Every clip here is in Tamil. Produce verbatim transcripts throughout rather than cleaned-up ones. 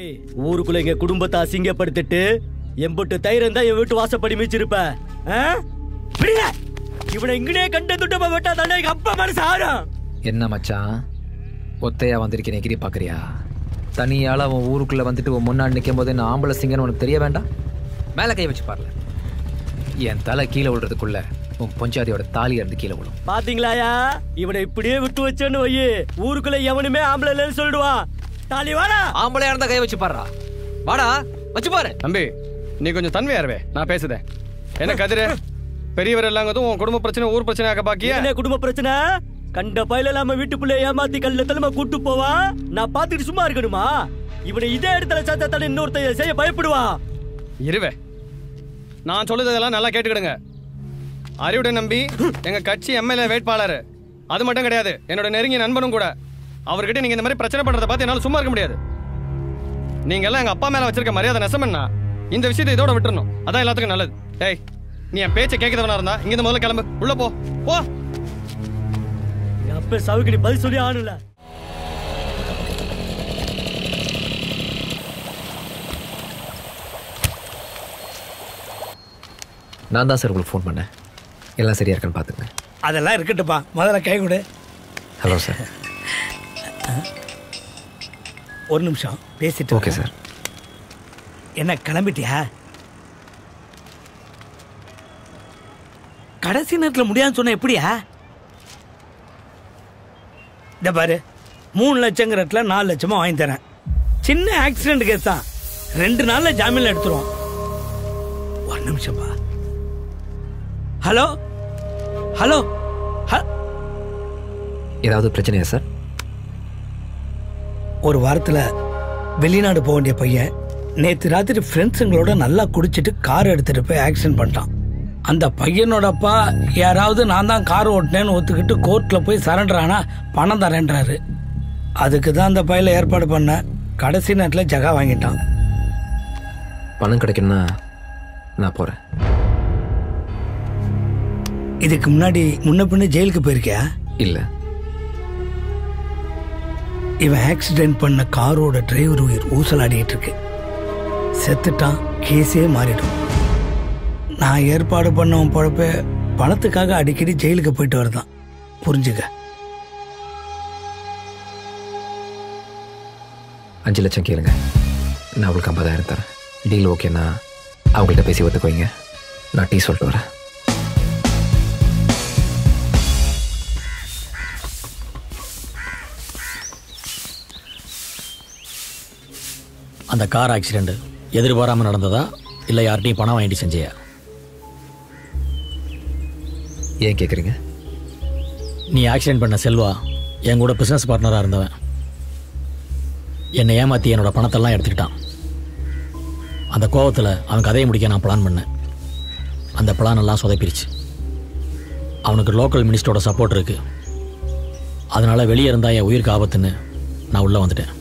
ஊருக்குள்ள எங்க குடும்பத்தை அசிங்கப்படுத்திட்டு எம்பட்டு தைரம் தான் என் வீட்டு வாசப்படி மிச்சிருப்ப. இவனை இங்கனே கண்ட துட்டமா வெட்டா தானே எங்க அப்பா மனசு ஆறும். என்ன மச்சான் ஒத்தையா வந்திருக்கேன் எகிரி பாக்குறியா? தனியால அவன் ஊருக்குள்ள வந்துட்டு உன் முன்னாடி நிற்கும் போது என்ன ஆம்பளை சிங்கன்னு உனக்கு தெரிய வேண்டாம்? மேல கை வச்சு பாருல, என் தலை கீழே விழுறதுக்குள்ள உன் பொஞ்சாதியோட தாலி இருந்து கீழே விழும். பாத்தீங்களாயா, இவனை இப்படியே விட்டு வச்சேன்னு வையே ஊருக்குள்ள எவனுமே ஆம்பளை இல்லைன்னு சொல்லிடுவான். தாலி வாடா. ஆம்பளையா இருந்தா கை வச்சு பாருடா. வாடா வச்சு பாரு. தம்பி நீ கொஞ்சம் தன்மையாருவே, நான் பேசுதேன். என்ன கதிரு பெரியவர் எல்லாங்கதும் உன் குடும்ப பிரச்சனை ஊர் பிரச்சனை ஆக்க பாக்கியா? என்ன குடும்ப பிரச்சனை? கண்ட பயில இல்லாம வீட்டுக்குள்ளே ஏமாத்தி கல்ல தலைமை கூட்டு போவா. நான் பாத்துட்டு சும்மா இருக்கணுமா? இவனை இதே இடத்துல சாத்தா தானே இன்னொருத்த செய்ய பயப்படுவா. இருவே, நான் சொல்லுதெல்லாம் நல்லா கேட்டுக்கிடுங்க. அறிவுடன் நம்பி எங்க கட்சி எம்எல்ஏ வேட்பாளர். அது மட்டும் கிடையாது, என்னோட நெருங்கிய நண்பனும் கூட. அவர்கிட்ட நீங்க இந்த மாதிரி பிரச்சனை பண்றதை பார்த்து என்னால சும்மா இருக்க முடியாது. நீங்க எல்லாம் எங்க அப்பா மேல வச்சிருக்க மரியாதை நெசமன்னா இந்த விஷயத்தை இதோட விட்டுறணும். அதான் எல்லாத்துக்கும் நல்லது. டேய், நீ என் பேச்சை கேட்கறவனா இருந்தா இங்க முதல்ல கிளம்பு, உள்ள போ போ. அப்ப சவுக்கு நீ பதில் சொல்லி ஆனுல. நான் தான் சார் உங்களுக்கு ஃபோன் பண்ணேன். எல்லாம் சரியா இருக்கான்னு பாத்துங்க. அதெல்லாம் இருக்கட்டுப்பா, முதல்ல கை கொடு. Hello sir. ஒரு நிமிஷம் பேசிட்டு. Okay sir. என்ன கிளம்பிட்டியா? கடைசி நேரத்தில் முடியாதுன்னு சொன்ன எப்படியா? இந்த பாரு, மூணு லட்சங்கிறதுல நாலு லட்சமா வாங்கி தரேன். சின்ன ஆக்சிடென்ட் கேஸ் தான், ரெண்டு நாள்ல ஜாமீன்ல எடுத்துருவோம். ஒரு நிமிஷம்பா. Hello hello. ஏதாவது பிரச்சனையா சார்? ஒரு வாரத்தில் வெளிநாடு போக வேண்டிய பையன் நேற்று ராத்திரி ஃப்ரெண்ட்ஸுங்களோட நல்லா குடிச்சிட்டு கார் எடுத்துட்டு போய் ஆக்சிடென்ட் பண்ணிட்டான். அந்த பையனோட அப்பா யாராவது நான் தான் கார் ஓட்டினேன்னு ஒத்துக்கிட்டு கோர்ட்டில் போய் சரண்டர் ஆனா பணம் தரேன்றாரு. அதுக்கு தான் அந்த பையில ஏற்பாடு பண்ண. கடைசி நேரத்தில் ஜகா வாங்கிட்டான். பணம் கிடைக்குன்னா நான் போறேன். இதுக்கு முன்னாடி முன்ன பின்ன ஜெயிலுக்கு போயிருக்கியா? இல்ல. இவன் ஆக்சிடென்ட் பண்ண காரோட டிரைவர் உயிர் ஊசலாடிட்டு இருக்கு. செத்துட்டான், கேஸே மாறிடும். நான் ஏற்பாடு பண்ணவன் பொழப்ப பணத்துக்காக அடிக்கடி ஜெயிலுக்கு போயிட்டு வரதான். புரிஞ்சுக்க. அஞ்சு லட்சம் கேளுங்க, நான் அவங்களுக்கு ஐம்பதாயிரம் தரேன். டீல் ஓகேன்னா அவங்கள்ட்ட பேசி ஒத்துக்குவீங்க. நான் டீ சொல்லிட்டு வரேன். அந்த கார் ஆக்சிடென்ட் எதிர்பாராமல் நடந்ததா இல்லை யார்கிட்டையும் பணம் வாங்கிட்டு செஞ்சியா? ஏன் கேட்குறீங்க? நீ ஆக்சிடென்ட் பண்ண செல்வா என் கூட பிஸ்னஸ் பார்ட்னராக இருந்தவன். என்னை ஏமாற்றி என்னோடய பணத்தெல்லாம் எடுத்துக்கிட்டான். அந்த கோவத்தில் அவன் கதையை முடிக்க நான் பிளான் பண்ணேன். அந்த பிளான் எல்லாம் சொதப்பிடுச்சு. அவனுக்கு லோக்கல் மினிஸ்டரோட சப்போர்ட் இருக்குது. அதனால் வெளியே இருந்தால் என் உயிருக்கு ஆபத்துன்னு நான் உள்ளே வந்துட்டேன்.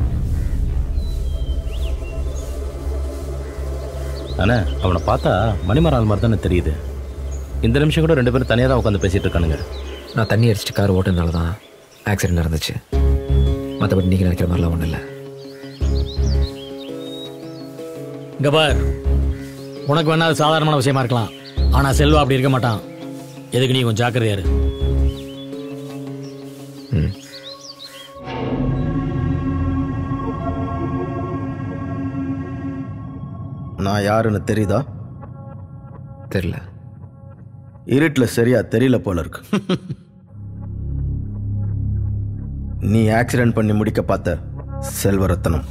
ஆனால் அவனை பார்த்தா மணிமரால் மாதிரி தானே தெரியுது. இந்த நிமிஷம் கூட ரெண்டு பேரும் தனியாக தான் உட்காந்து பேசிகிட்டு இருக்கானுங்க. நான் தண்ணி அடிச்சுட்டு கார் ஓட்டுனால தான் ஆக்சிடென்ட் நடந்துச்சு. மற்றபடி நீங்கள் நினைக்கிற மாதிரிலாம் ஒன்றும் இல்லை. இங்கே பார், உனக்கு வேணா அது சாதாரணமான விஷயமா இருக்கலாம். ஆனால் செல்வா அப்படி இருக்க மாட்டான். எதுக்கு நீ கொஞ்சம் ஜாக்கிரதையா இரு. ம். நான் யாருன்னு தெரியுதா? தெரியல. இருட்டில் சரியா தெரியல போல இருக்கு. நீ ஆக்சிடென்ட் பண்ணி முடிக்க பார்த்த செல்வரத்னம்.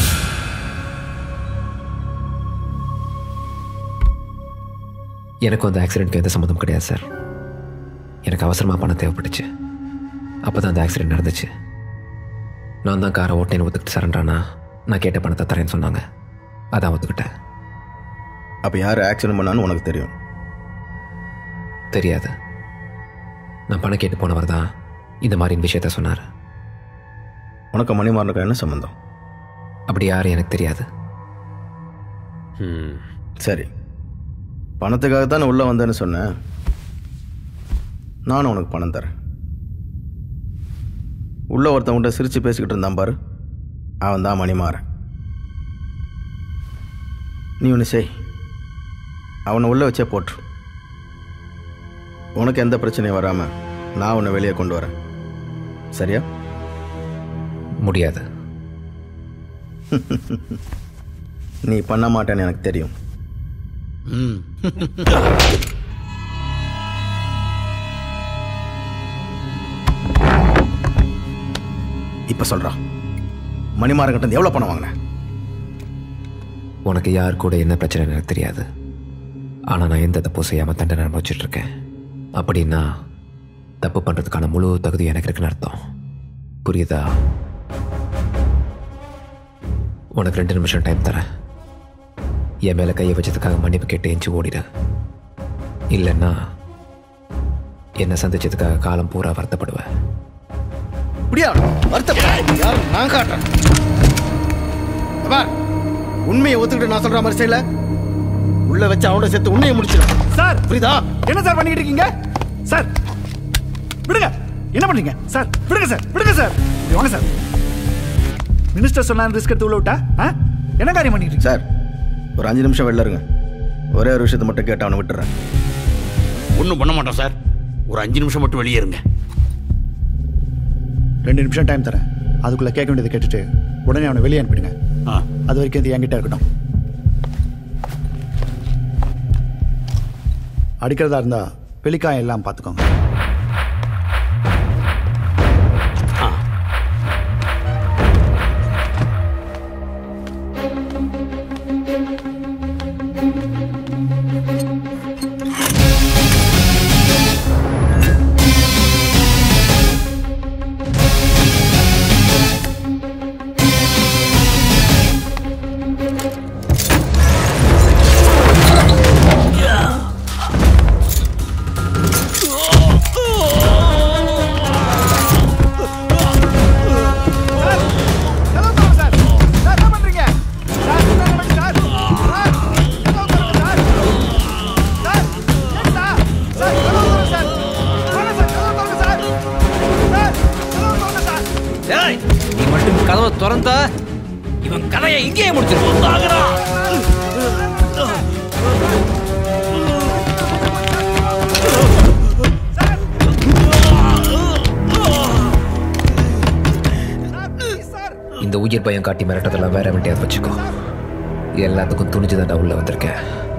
எனக்கும் அந்த ஆக்சிடென்ட்க்கு எந்த சம்மந்தம் கிடையாது சார். எனக்கு அவசரமாக பணம் தேவைப்பட்டுச்சு. அப்போ தான் அந்த ஆக்சிடென்ட் நடந்துச்சு. நான் தான் காரை ஓட்டினு ஒத்துக்கிட்டு சரண்டானா நான் கேட்ட பணத்தை தரேன்னு சொன்னாங்க. அதான் ஒத்துக்கிட்டேன். அப்போ யார் ஆக்சிடென்ட் பண்ணான்னு உனக்கு தெரியும்? தெரியாது. நான் பணம் கேட்டு போனவர் தான் இந்த மாதிரி விஷயத்த சொன்னார். உனக்கு மணிமாறனுக்கு என்ன சம்பந்தம்? அப்படி யாரும் எனக்கு தெரியாது. சரி, பணத்துக்காக தானே உள்ளே வந்தேன்னு சொன்னேன். நானும் உனக்கு பணம் தரேன். உள்ள ஒருத்தவங்கிட்ட சிரித்து பேசிக்கிட்டு இருந்தான் பாரு, அவன் தான் மணிமாறன். நீ ஒன்று செய், அவனை உள்ளே வச்சே போட்டு. உனக்கு எந்த பிரச்சனையும் வராமல் நான் உன்னை வெளியே கொண்டு வரேன். சரியா? முடியாது. நீ பண்ண மாட்டேன்னு எனக்கு தெரியும். ம் இப்போ சொல்கிறான், மணிமாறங்கிட்ட எவ்வளோ பணம் வாங்கினேன்? உனக்கு யார் கூட என்ன பிரச்சனை எனக்கு தெரியாது. ஆனால் நான் எந்த தப்பு செய்யாமல் தண்டனை அனுபவிச்சுட்டு இருக்கேன். அப்படின்னா தப்பு பண்ணுறதுக்கான முழு தகுதி எனக்கு இருக்குன்னு அர்த்தம். புரியுதா? உனக்கு ரெண்டு நிமிஷம் டைம் தரேன். என் மேலே கையை வச்சதுக்காக மன்னிப்பு கேட்டு எஞ்சி ஓடிடு. இல்லைன்னா என்னை சந்திச்சதுக்காக காலம் பூரா வருத்தப்படுவேன். அப்படியா? வருத்தப்பட யார்? நான் காட்டுறேன். உண்மையை ஒத்துக்கிட்டு நான் சொல்ற மாதிரி செய்யல, உள்ள வச்சு அவனோட சேர்த்து உண்மையை முடிச்சிடும். சார் புரியுதா? என்ன சார் பண்ணிக்கிட்டு இருக்கீங்க? சார் விடுங்க. என்ன பண்றீங்க சார்? விடுங்க சார், விடுங்க சார். இப்படி வாங்க சார். மினிஸ்டர் சொன்னா ரிஸ்க் எடுத்து உள்ள விட்டா என்ன காரியம் பண்ணிக்கிட்டு இருக்கீங்க? சார் ஒரு அஞ்சு நிமிஷம் வெளில இருங்க. ஒரே ஒரு விஷயத்தை மட்டும் கேட்டு அவனை விட்டுறேன். ஒன்றும் பண்ண மாட்டோம் சார். ஒரு அஞ்சு நிமிஷம் மட்டும் வெளியே இருங்க. ரெண்டு நிமிஷம் டைம் தரேன். அதுக்குள்ள கேட்க வேண்டியதை கேட்டுட்டு உடனே அவனை வெளியே அனுப்பிடுங்க. அது வரைக்கும் இது என்கிட்ட இருக்கட்டும். அடிக்கிறதா இருந்தா வெளிக்காயம் எல்லாம் பார்த்துக்கோங்க. இவன் கதையை இங்கேயே முடிச்சிருக்கோம். இந்த உயிர் பயம் காட்டி மிரட்டதெல்லாம் வேற வேண்டியது வச்சுக்கோ. எல்லாத்துக்கும் துணிச்சுதான்டா உள்ள வந்திருக்கேன்.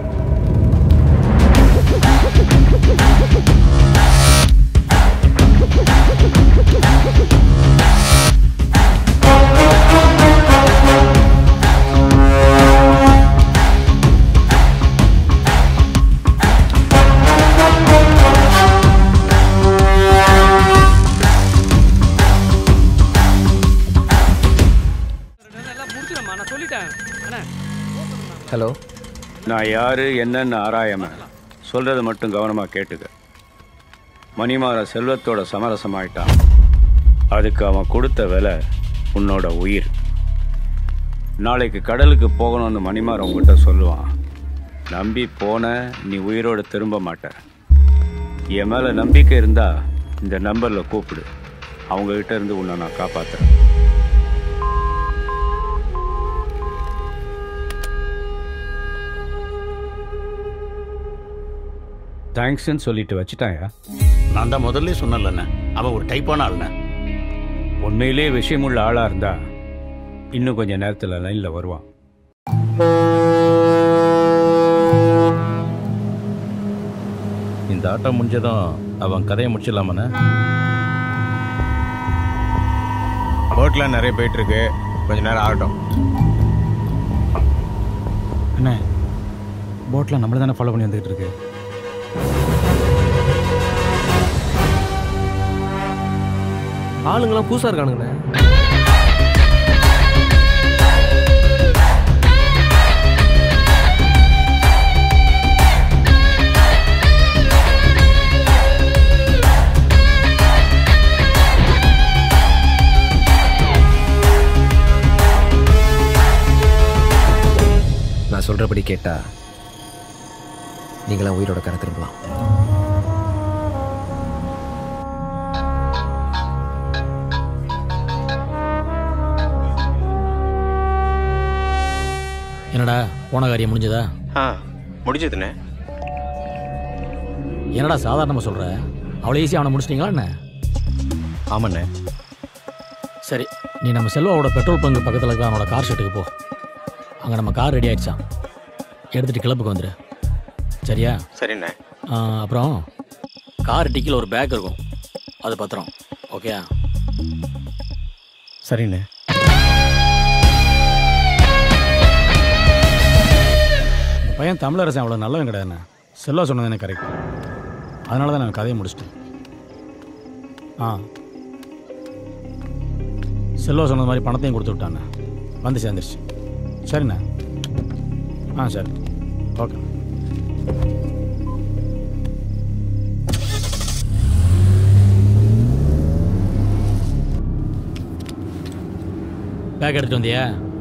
ஹலோ, நான் யாரு என்னன்னு ஆராயாம சொல்றது மட்டும் கவனமா கேட்டுக்க. மணிமாற செல்வத்தோட சமரசமாயிட்டான். அதுக்கு அவன் கொடுத்த விலை உன்னோட உயிர். நாளைக்கு கடலுக்கு போகணும்னு மணிமாற உங்ககிட்ட சொல்லுவான். நம்பி போன நீ உயிரோடு திரும்ப மாட்ட. என் மேல நம்பிக்கை இருந்தா இந்த நம்பர்ல கூப்பிடு. அவங்க கிட்ட இருந்து உன்னை நான் காப்பாத்துறேன். தேங்க்ஸ்ன்னு சொல்லிட்டு வச்சுட்டாயா? நான் தான் முதல்ல சொன்னலண்ணே, அவன் ஒரு டைப்பான ஆளுண்ணே. உண்மையிலே விஷயமுள்ள ஆளா இருந்தா இன்னும் கொஞ்சம் நேரத்தில் லைன்ல வருவான். இந்த ஆட்டம் முடிஞ்சதும் அவன் கதையை முடிச்சிடலாமண்ணே. போட்லாம் நிறைய போயிட்டு இருக்கு, கொஞ்ச நேரம் ஆகட்டும். அண்ணே, போட்டில் நம்மள தானே ஃபாலோ பண்ணி வந்துகிட்டு இருக்கு. ஆளுங்கெல்லாம் புதுசா இருக்கானுங்கண்ணே. நான் சொல்றபடி கேட்டா நீங்களாம் உயிரோட கரை திரும்பலாம். என்னடா போன காரியம் முடிஞ்சதா? ஆ முடிஞ்சதுண்ணே. என்னடா சாதாரணமாக சொல்கிற? அவ்வளோ ஈஸியாக அவனை முடிச்சிட்டிங்களா என்ன? ஆமாண்ணே. சரி, நீ நம்ம செல்வாவோட பெட்ரோல் பங்கு பக்கத்தில் இருக்க அவனோட கார் ஷெட்டுக்கு போ. அங்கே நம்ம கார் ரெடி ஆகிடுச்சான், எடுத்துகிட்டு கிளப்புக்கு வந்துடு. சரியா? சரிண்ணே. அப்புறம் கார் டிக்கியில் ஒரு பேக் இருக்கும், அது பத்திரம். ஓகேயா? சரிண்ணே. இந்த பையன் தமிழரசன் அவ்வளோ நல்லவன் கிடையாதுண்ணே. செல்வா சொன்னது எனக்கு கரெக்ட். அதனால தான் நான் கதையை முடிச்சிட்டேன். ஆ செல்வா சொன்னது மாதிரி பணத்தையும் கொடுத்து விட்டாண்ணே. வந்து சேர்ந்துருச்சு. சரிண்ணே. ஆ சரி, ஓகே. பேக் எடுத்துட்டு வந்தியா?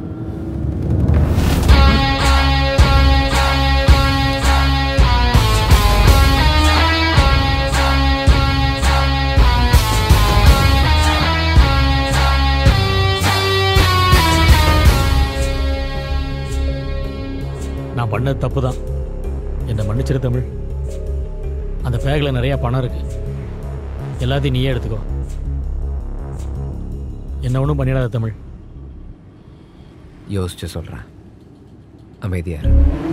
நான் பண்ணது தப்பு தான், என்னை மன்னிச்சிரு தமிழ். அந்த பேக்கில் நிறையா பணம் இருக்கு, எல்லாத்தையும் நீயே எடுத்துக்கோ. என்ன ஒன்றும் பண்ணிடாத தமிழ். யோசிச்சு சொல்கிறேன், அமைதியார்.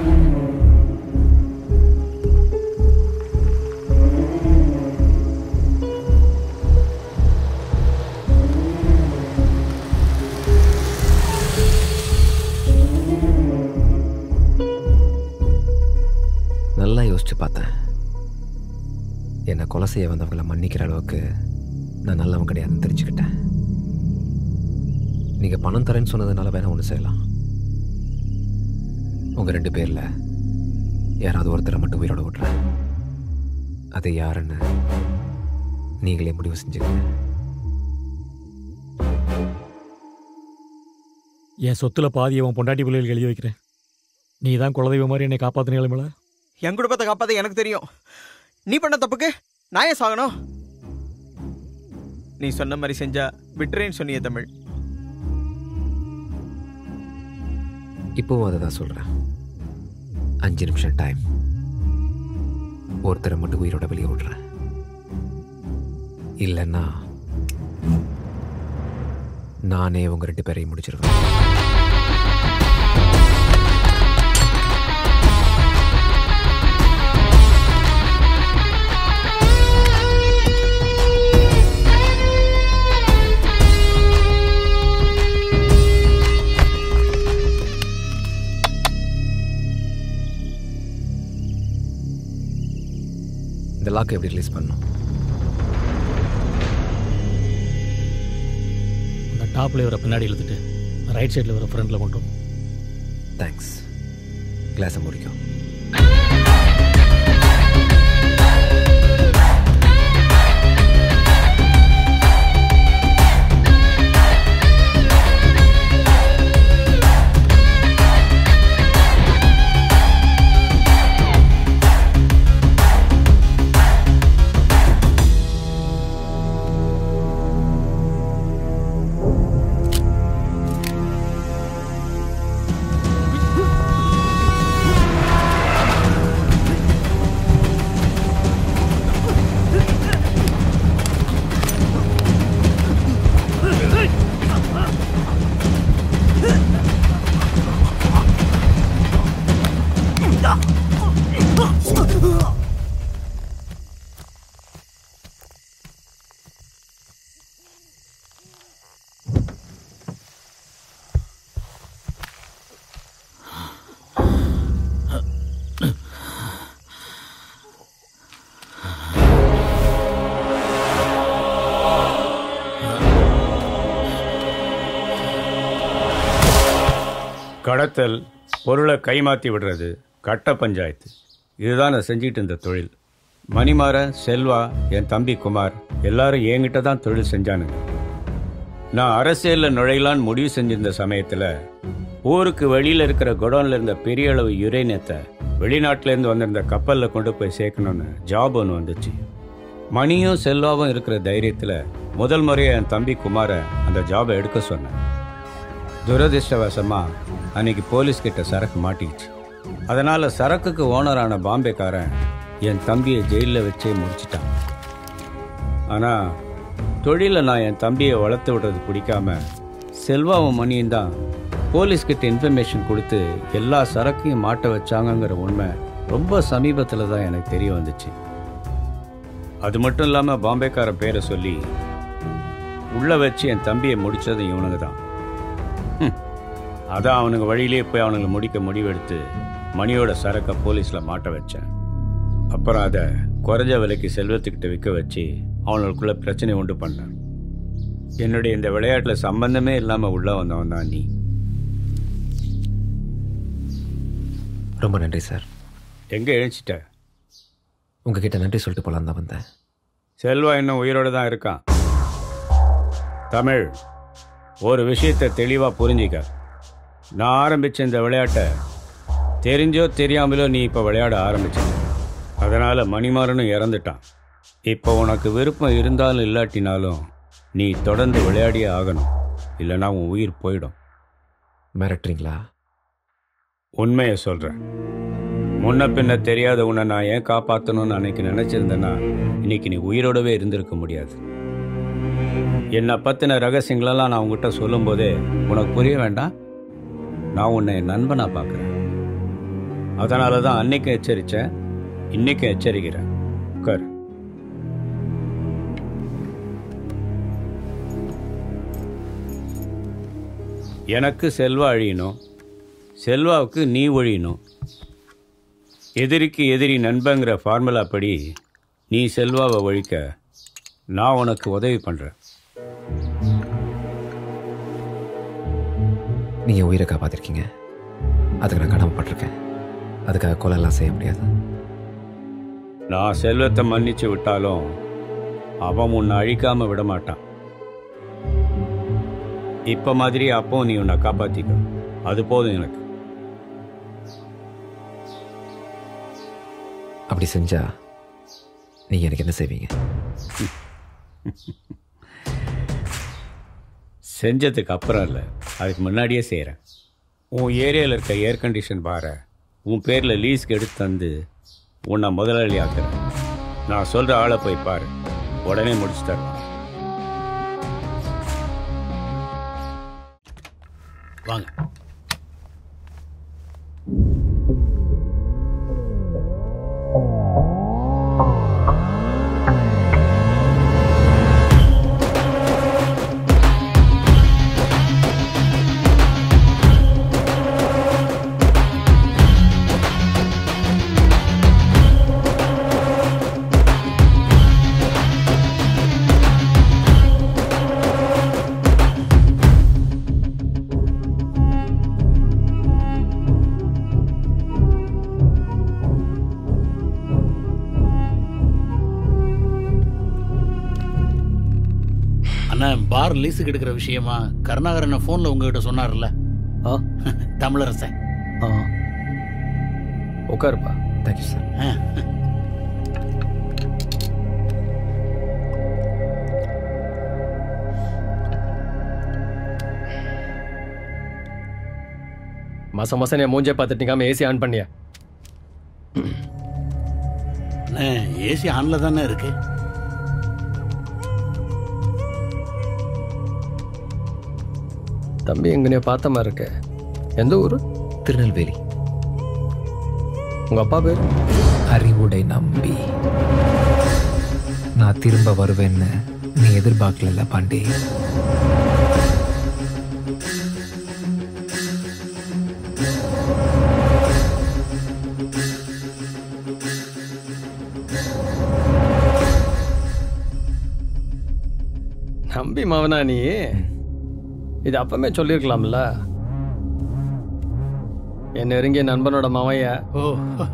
நல்லா யோசிச்சு பார்த்தேன். என்னை கொலை செய்ய வந்தவங்களை மன்னிக்கிற அளவுக்கு நான் நல்லவன் கிடையாதுன்னு தெரிஞ்சுக்கிட்டேன். நீங்கள் பணம் தரேன்னு சொன்னதுனால வேணா ஒன்று செய்யலாம். உங்கள் ரெண்டு பேரில் யாராவது ஒருத்தரை மட்டும் உயிரோட விட்றேன். அது யாருன்னு நீங்களே முடிவு செஞ்சுக்கங்க. என் சொத்துல பாதி அவன் பொண்டாட்டி பிள்ளைகளுக்கு எழுதி வைக்கிறேன். நீ தான் குலதெய்வம் மாதிரி என்னை காப்பாற்றினீங்களா? என் குடும்பத்தை காப்பாற்ற எனக்கு தெரியும். நீ பண்ண தப்புக்கு நான் ஏன் சாகணும்? நீ சொன்ன மாதிரி செஞ்சா விட்டுறேன்னு சொன்னிய தமிழ். இப்போவும் அதை தான் சொல்கிறேன். அஞ்சு நிமிஷம் டைம். ஒருத்தரை மட்டும் உயிரோட வெளியே விடுறேன். இல்லைன்னா நானே உங்கள் ரெண்டு பேரையும் முடிச்சிருவேன். இந்த லாக்கை எப்படி ரிலீஸ் பண்ணணும்? இந்த டாப்பில் வர பின்னாடி இழுத்துட்டு ரைட் சைடில் வர ஃப்ரண்டில் கொண்டு. தேங்க்ஸ். கிளாஸை முடிக்கும். கடத்தல், பொருளை கைமாற்றி விடுறது, கட்ட பஞ்சாயத்து, இதுதான் நான் செஞ்சிட்டு இருந்த தொழில். மணிமாறன், செல்வா, என் தம்பி குமார் எல்லாரும் என்கிட்ட தான் தொழில் செஞ்சானுங்க. நான் அரசியலில் நுழையலான்னு முடிவு செஞ்சிருந்த சமயத்தில் ஊருக்கு வெளியில் இருக்கிற குடோனில் இருந்த பெரிய அளவு யுரேனியத்தை வெளிநாட்டிலேருந்து வந்திருந்த கப்பலில் கொண்டு போய் சேர்க்கணுன்னு ஜாப் ஒன்று வந்துச்சு. மணியும் செல்வாவும் இருக்கிற தைரியத்தில் முதல் முறையாக என் தம்பி குமாரை அந்த ஜாபை எடுக்க சொன்னேன். துரதிருஷ்டவசமாக அன்னைக்கு போலீஸ்கிட்ட சரக்கு மாட்டிக்கிச்சு. அதனால் சரக்குக்கு ஓனரான பாம்பேக்காரன் என் தம்பியை ஜெயிலில் வச்சே முடிச்சிட்டான். ஆனால் தொழிலில் நான் என் தம்பியை வளர்த்து விடுறது பிடிக்காம செல்வாவும் மணியும் தான் போலீஸ்கிட்ட இன்ஃபர்மேஷன் கொடுத்து எல்லா சரக்கையும் மாட்ட வச்சாங்கங்கிற உண்மை ரொம்ப சமீபத்தில் தான் எனக்கு தெரிய வந்துச்சு. அது மட்டும் இல்லாமல் பாம்பேக்கார பேரை சொல்லி உள்ளே வச்சு என் தம்பியை முடித்தது இவனுங்க தான். அதான் அவனுங்க வழியிலே போய் அவனுங்களை முடிக்க முடிவெடுத்து மணியோட சரக்கை போலீஸில் மாட்ட வச்சேன். அப்புறம் அதை குறைஞ்ச விலைக்கு செல்வத்துக்கிட்ட விற்க வச்சு அவனுக்குள்ள பிரச்சனை உண்டு பண்ணேன். என்னுடைய இந்த விளையாட்டில் சம்பந்தமே இல்லாமல் உள்ளே வந்தவன் தான் நீ. ரொம்ப நன்றி சார். எங்கே எழுச்சிட்ட? உங்ககிட்ட நன்றி சொல்லிட்டு போலாம் தான் வந்தேன். செல்வா இன்னும் உயிரோடு தான் இருக்கான். தமிழ், ஒரு விஷயத்தை தெளிவாக புரிஞ்சிக்க. நான் ஆரம்பித்த இந்த விளையாட்டை தெரிஞ்சோ தெரியாமலோ நீ இப்போ விளையாட ஆரம்பிச்ச. அதனால் மணிமாறனும் இறந்துட்டான். இப்போ உனக்கு விருப்பம் இருந்தாலும் இல்லாட்டினாலும் நீ தொடர்ந்து விளையாடியே ஆகணும், இல்லைனா உன் உயிர் போயிடும். மிரட்டுறீங்களா? உண்மையை சொல்கிறேன். முன்ன பின்ன தெரியாத உன்னை நான் ஏன் காப்பாற்றணும்னு அன்னைக்கு நினச்சிருந்தேன்னா இன்னைக்கு நீ உயிரோடவே இருந்திருக்க முடியாது. என்னை பற்றின ரகசியங்களெல்லாம் நான் உங்ககிட்ட சொல்லும்போதே உனக்கு புரிய வேண்டாம். நான் உன்னை என் நண்பனாக பார்க்குறேன். அதனால தான் அன்னைக்கும் எச்சரித்தேன், இன்னைக்கும் எச்சரிக்கிறேன். உட்கார். எனக்கு செல்வா அழியணும், செல்வாவுக்கு நீ ஒழியணும். எதிரிக்கு எதிரி நண்பங்கிற ஃபார்முலா படி நீ செல்வாவை ஒழிக்க நான் உனக்கு உதவி பண்ணுறேன். நீங்கள் உயிரை காப்பாற்றிருக்கீங்க, அதுக்கு நான் கடமைப்பட்டிருக்கேன். அதுக்காக கொலையெல்லாம் செய்ய முடியாது. நான் செல்வத்தை மன்னிச்சு விட்டாலும் அவன் உன்னை அழிக்காமல் விட மாட்டான். இப்போ மாதிரி அப்போ நீ உன்னை காப்பாற்றிக்க, அது போதும் எனக்கு. அப்படி செஞ்சா நீங்கள் எனக்கு என்ன செய்வீங்க? செஞ்சதுக்கு அப்புறம் இல்லை, அதுக்கு முன்னாடியே செய்கிறேன். உன் ஏரியாவில் இருக்க ஏர் கண்டிஷன் பாரை உன் பேரில் லீஸ்க்கு எடுத்து தந்து உன்னை முதலாளி ஆக்குறேன். நான் சொல்கிற ஆளை போய் பாரு, உடனே முடிச்சு தருவேன். வாங்க. பார் லீஸுக்கு எடுக்கிற விஷயமா கருணாகரன் ஃபோனில் உங்ககிட்ட சொன்னார்ல, தமிழரசன். உட்காருப்பா. Thank you sir. மாசம் மாசம் என் மூஞ்சே பார்த்துட்டு நிக்காம ஏசி ஆன் பண்ணியா? ஏசி ஆன்ல தானே இருக்கு. தம்பி எங்கனையோ பார்த்த மாதிரி இருக்கு. எந்த ஊரு? திருநெல்வேலி. உங்க அப்பா பேர்? அறிவுடை நம்பி. நான் திரும்ப வருவேன்னு நீ எதிர்பார்க்கல பாண்டி. நம்பி மாவனா நீ? இது அப்பமே சொல்லியிருக்கலாம்ல. என் நெருங்கிய நண்பனோட மவைய. ஓ,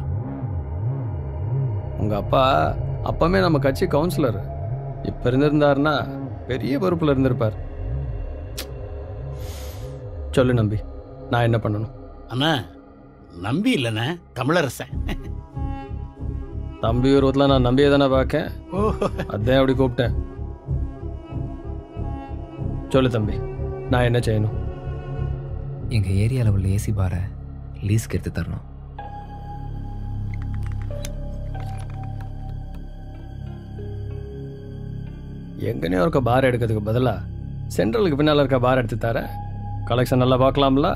உங்க அப்பா அப்பமே நம்ம கட்சி கவுன்சிலர். இப்ப இருந்திருந்தாருன்னா பெரிய பொறுப்புல இருந்திருப்பார். சொல்லு நம்பி, நான் என்ன பண்ணணும்? அண்ணா, நம்பி இல்லைண்ணே, தமிழரசன். தம்பி உருவத்தில் நான் நம்பியை தானே பார்க்கேன். அதான் அப்படி கூப்பிட்டேன். சொல்லு தம்பி, நான் என்ன செய்யணும்? எங்கள் ஏரியாவில் உள்ள ஏசி பாரை லீஸ்க்கு எடுத்து தரணும். எங்கனையோ இருக்க பார் எடுக்கிறதுக்கு பதிலாக சென்ட்ரலுக்கு பின்னால் இருக்க பார் எடுத்து தர கலெக்ஷன் நல்லா பார்க்கலாம்ல.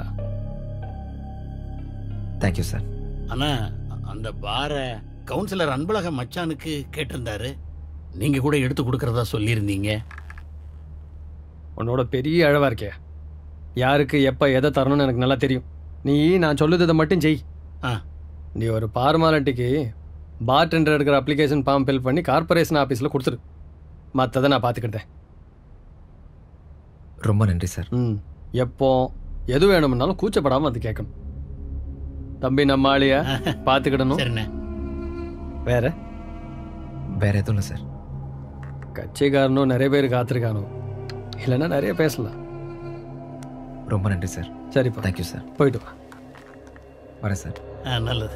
Thank you sir. அண்ணா அந்த பாரை கவுன்சிலர் அன்பழக மச்சானுக்கு கேட்டிருந்தாரு, நீங்கள் கூட எடுத்து கொடுக்கறதா சொல்லியிருந்தீங்க. உன்னோட பெரிய அழவா இருக்கே, யாருக்கு எப்போ எதை தரணும்னு எனக்கு நல்லா தெரியும். நீ நான் சொல்லுறதை மட்டும் செய். ஆ நீ ஒரு பார்மாலிட்டிக்கு பார் டெண்டர் எடுக்கிற அப்ளிகேஷன் ஃபார்ம் ஃபில் பண்ணி கார்பரேஷன் ஆஃபீஸில் கொடுத்துரு. மற்றதை நான் பார்த்துக்கிட்டேன். ரொம்ப நன்றி சார். ம் எப்போ எது வேணும்னாலும் கூச்சப்படாமல் அது கேட்கணும். தம்பி நம்ம ஆளியா பார்த்துக்கிடணும். சரிண்ணே. வேற வேற எதுவும் இல்லை சார். கட்சிக்காரனும் நிறைய பேர் காத்திருக்கானோ, இல்லைன்னா நிறைய பேசலாம். ரொம்ப நன்றி சார். சரிப்பா, தேங்க்யூ சார். போயிட்டு வா. வரேன் சார். ஆ நல்லது.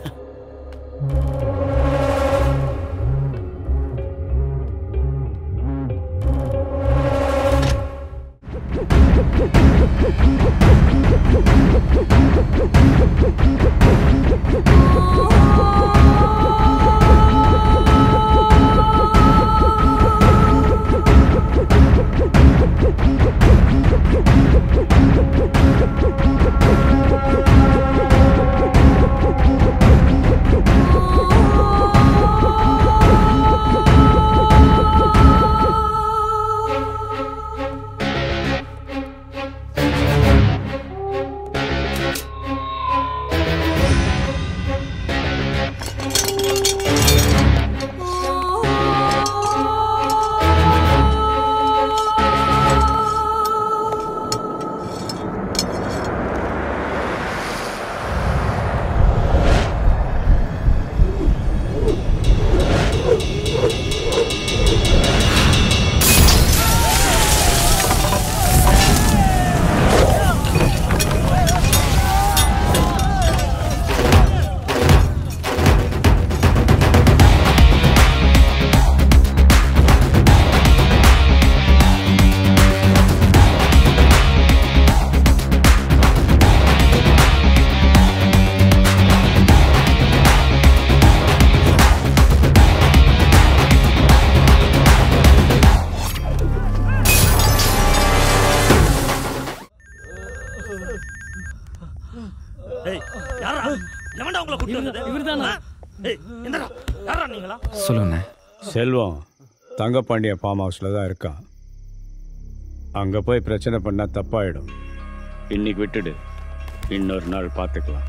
சொல்லுங்க. செல்வம் தங்கப்பாண்டிய ஃபார்ம் ஹவுஸில் தான் இருக்கான். அங்கே போய் பிரச்சனை பண்ணால் தப்பாயிடும். இன்னைக்கு விட்டுடு, இன்னொரு நாள் பார்த்துக்கலாம்.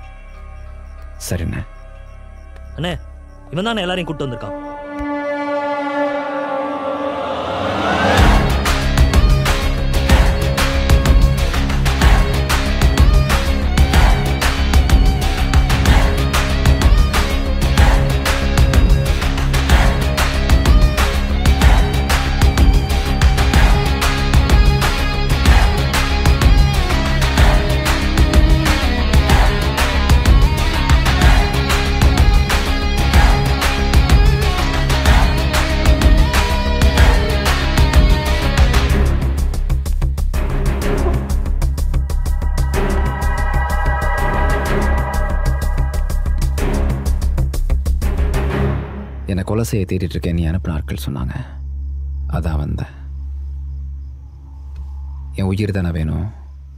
சரிண்ணே. அண்ணே, இவன் தானே எல்லாரையும் கூப்பிட்டு வந்திருக்கான். என்னை கொலை செய்ய தேடிட்டு இருக்கேன் நீ அனுப்பின ஆட்கள் சொன்னாங்க. அதான் வந்தேன். என் உயிர் தானே வேணும்,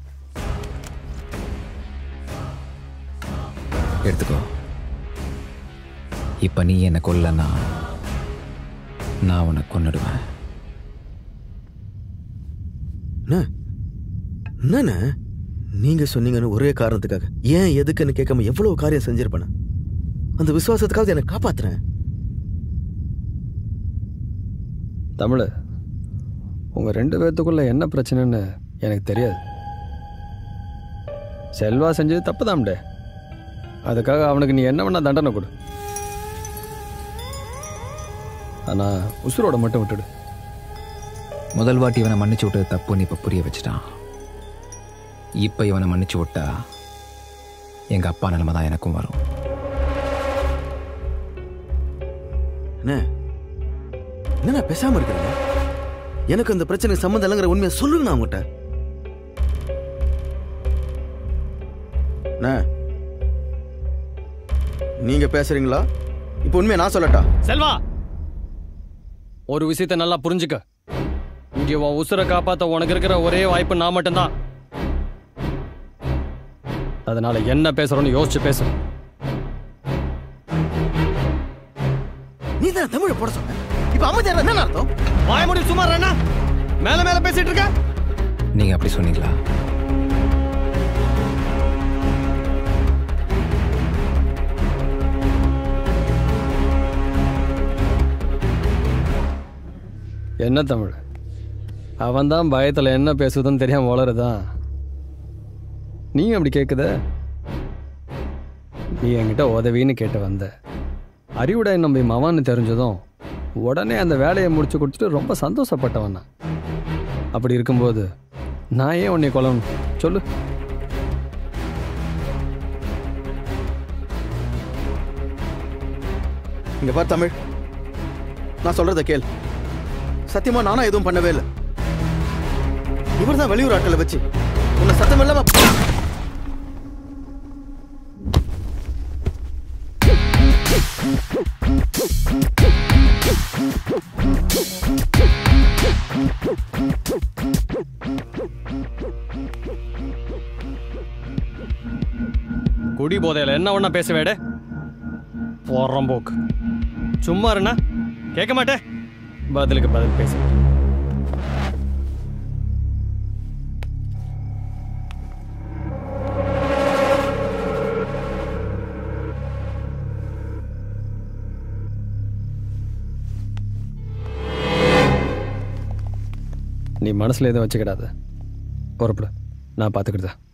எடுத்துக்கோ. இப்ப நீ என்னை கொல்லனா நான் உன்னை கொன்னுடுவேன். என்ன நீங்க சொன்னீங்கன்னு ஒரே காரணத்துக்காக ஏன் எதுக்குன்னு கேட்காம எவ்வளவு காரியம் செஞ்சிருப்பேன். அந்த விசுவாசத்துக்காக என்னை காப்பாத்துறேன். தமிழ், உங்கள் ரெண்டு பேர்த்துக்குள்ள என்ன பிரச்சனைன்னு எனக்கு தெரியாது. செல்வா செஞ்சது தப்பு தான்டே. அதுக்காக அவனுக்கு நீ என்ன வேணா தண்டனை கொடு. ஆனால் உசுரோட மட்டும் விட்டுடு. முதல் வாட்டி இவனை மன்னிச்சு விட்டது தப்புன்னு இப்போ புரிய வச்சுட்டான். இப்போ இவனை மன்னிச்சு விட்டா எங்கள் அப்பா நிலைமை தான் எனக்கும் வரும். என்ன பேசாம இருக்கிறீங்க? எனக்கு அந்த பிரச்சனை சம்மந்தம் இல்லைங்கிற உண்மையை சொல்லுங்க. நான் உங்ககிட்ட நீங்க பேசுறீங்களா? இப்போ உண்மையை நான் சொல்லட்டா? செல்வா, ஒரு விஷயத்தை நல்லா புரிஞ்சுக்க. இங்கே உன் உசுரை காப்பாத்த உனக்கு இருக்கிற ஒரே வாய்ப்பு நான் மட்டும்தான். அதனால என்ன பேசுறோன்னு யோசிச்சு பேசு. நீ தான் தமிழை போட சொன்ன. இப்ப அமைதியா என்ன அர்த்தம்? வாய மூடி சும்மா இருடா. மேல மேல பேசிட்டு இருக்க. நீங்க அப்படி சொன்னீங்களா? என்ன தமிழ், அவன் தான் பயத்தில் என்ன பேசுதுன்னு தெரியாம வளருதான். நீ அப்படி கேட்குத? நீ என்கிட்ட உதவின்னு கேட்டு வந்த. அறிவுடை நம்பி மவான்னு தெரிஞ்சதும் உடனே அந்த வேலையை முடிச்சு கொடுத்துட்டு ரொம்ப சந்தோஷப்பட்டவன் நான். அப்படி இருக்கும்போது நான் ஏன் உன்னை கொல்லணும் சொல்லு? இங்க பார் தமிழ், நான் சொல்றத கேள். சத்தியமா நானா எதுவும் பண்ணவே இல்லை. இவர் தான் வெளியூர் ஆட்களை வச்சு உன்னை சத்தம் இல்லாம குடி போதையில என்ன ஒண்ணா பேச வேட போறம்போக்கு. சும்மா இருண்ணா, கேட்க மாட்டேன். பதிலுக்கு பதில் பேச. நீ மனசுல எதுவும் வச்சுக்கிடாத. பொறுப்படு, நான் பார்த்துக்கிட்டேன்.